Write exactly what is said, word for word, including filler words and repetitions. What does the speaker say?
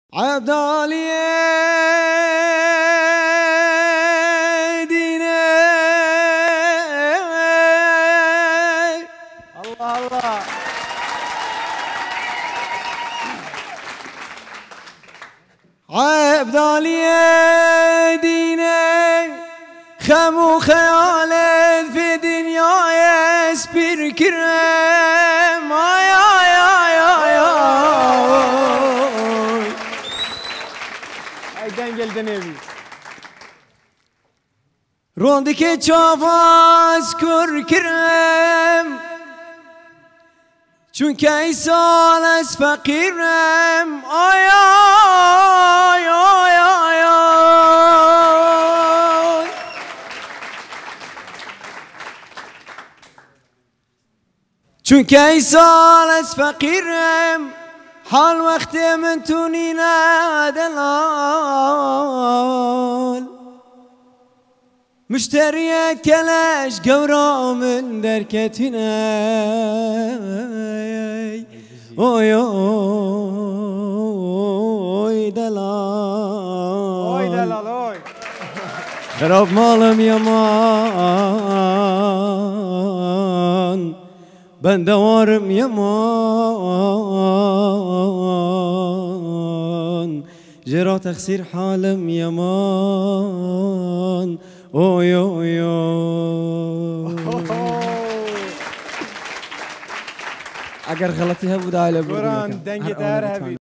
عبدالي ديني الله الله عبدالي ديني خم خيال في دنياي اسبر كرم آي آي آي آي Ay dengelden evi. روندك çavaz kur كرم چونك ايسال از فقيرم آي آي آي آي آي چونك ايسال از فقيرم حال وقت من توني دلال مشتري كلاش قورا من دركتنا اوي اوي دلال Oy delal oy. خراب مالم يمان ben de varım yaman جرى تخسير حالم يمان اوي اوي اگر غلطی ها بود عائله Buran denge der hevi.